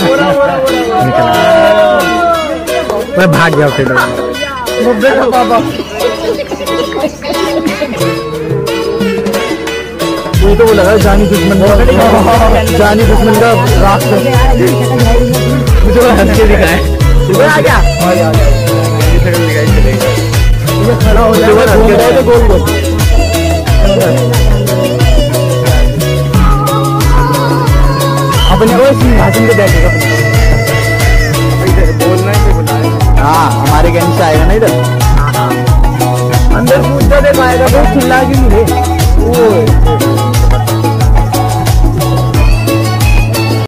मैं भाग गया फिर पापा। ये तो वो लगा जानी दुश्मन का रास्ता मुझे हंस के दिखाए। आ गया खड़ा हो जाए तो गोल गोल। अपने को सिंहासन पे बैठेगा बोलना ही बुलाया। हाँ हमारे गैंग से आएगा ना इधर। अंदर पूछता दे पाएगा तो चिल्ला के नहीं।